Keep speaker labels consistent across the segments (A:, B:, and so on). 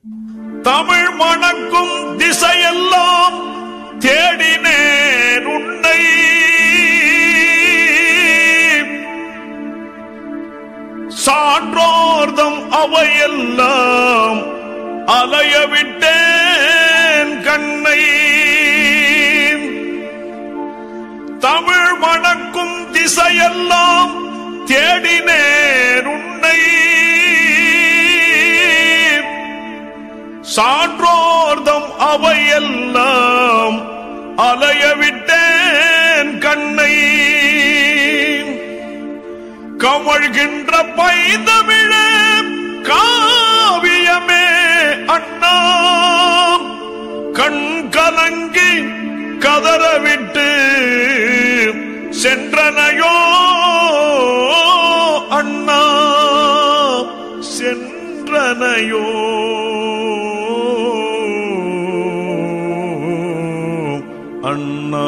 A: தமிழ் மணக்கும் திசையெல்லாம் தேடினேன் உன்னை, சான்றோர்தம் அவையெல்லாம் அலைய விட்டேன் கண்ணை. தமிழ் மணக்கும் திசையெல்லாம் தேடினேன் உன்னை, சான்றோர்தம் அவையெல்லாம் அலைய விட்டேன் கண்ணை. கமழ்கின்ற பைந்தமிழே காவியமே அண்ணா, கண் கலங்கி கதறவிட்டு சென்றனையோ அண்ணா, சென்றனையோ அண்ணா.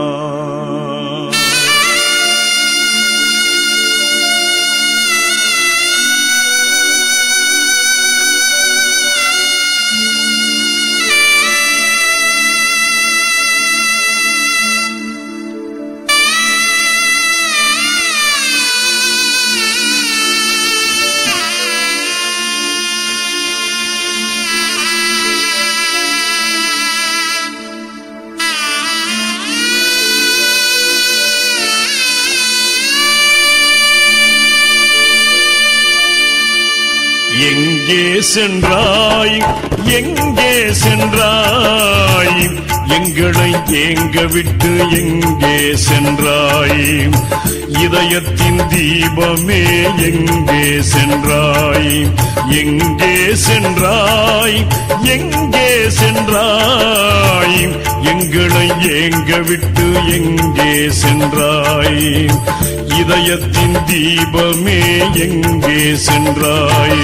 A: எங்கே சென்றாய், எங்கே சென்றாய், எங்களை ஏங்க விட்டு எங்கே சென்றாய், இதயத்தின் தீபமே எங்கே சென்றாய், எங்கே சென்றாய், எங்கே சென்றாய், எங்களை ஏங்க விட்டு எங்கே சென்றாய், இதயத்தின் தீபமே எங்கே சென்றாய்.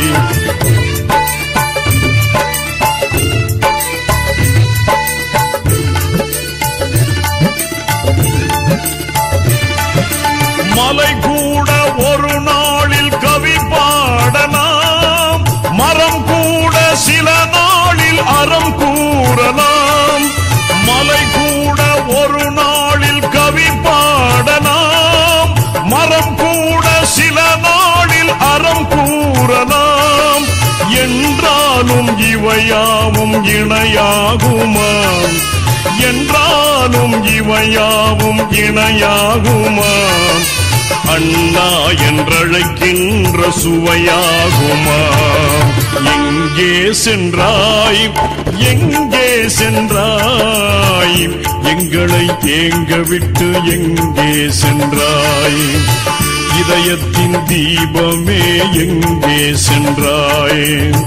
A: மலை கூட ஒரு நாளில் கவி பாடலாம், மரம் கூட சில நாளில் அறம் கூறலாம். மலை கூட ஒரு நாளில் கவி பாடலாம், மரம் கூட சில நாளில் அறம் கூறலாம். என்றாலும் இவையாவும் இணையாகுமா, என்றாலும் இவையாவும் இணையாகுமா, அண்ணா என்றழைக்கின்ற சுவையாகுமா. எங்கே சென்றாய், எங்கே சென்றாய், எங்களை ஏங்க விட்டு எங்கே சென்றாய், இதயத்தின் தீபமே எங்கே சென்றாய்.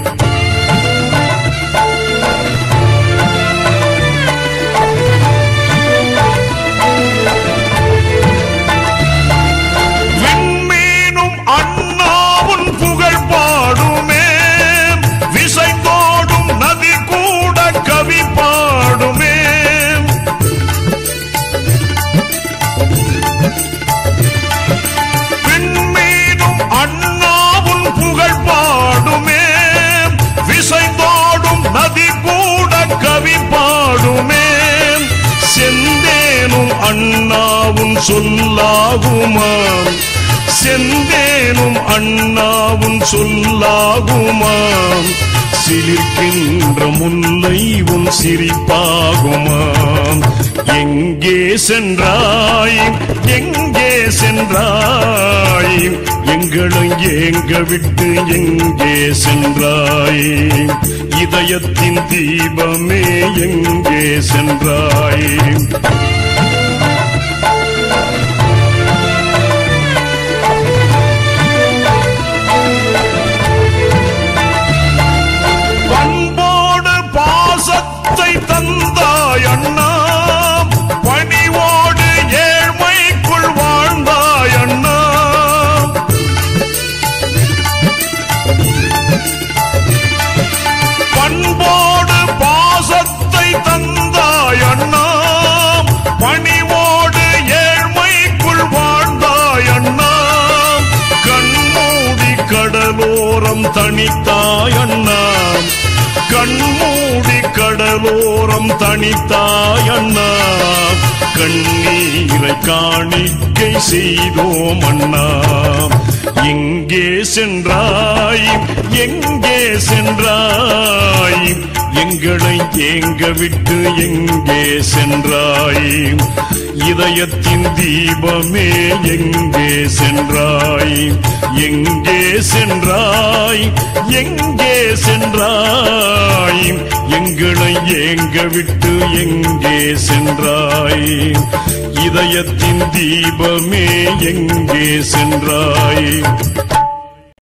A: அண்ணாவும் சொல்லாகுமா, செந்தேனும் அண்ணாவும் சொல்லாகுமா, சிலிர்க்கின்ற முல்லைவும் சிரிப்பாகுமா. எங்கே சென்றாய், எங்கே சென்றாய், எங்களை ஏங்க விட்டு எங்கே சென்றாய், இதயத்தின் தீபமே எங்கே சென்றாய். தந்தாய் அண்ணா, பணிவோடு ஏழ்மைக்குள் வாழ்ந்தாய் அண்ணா, பண்போடு பாசத்தை தந்தாய் அண்ணா, பணிவோடு ஏழ்மைக்குள் வாழ்ந்தாய் அண்ணா, கண்மூடி கடலோரம் தனித்தாய் அண்ணா, கண்மூடி துன்பம் தனித்தாய் அண்ணா, கண்ணீரை காணிக்கை செய்தோம் அண்ணா. எங்கே சென்றாய், எங்கே சென்றாய், எங்களை ஏங்க விட்டு எங்கே சென்றாய்? இதயத்தின் தீபமே எங்கே சென்றாய், எங்கே சென்றாய், எங்கே சென்றாய், எங்களை ஏங்க விட்டு எங்கே சென்றாய்? இதயத்தின் தீபமே எங்கே சென்றாய்?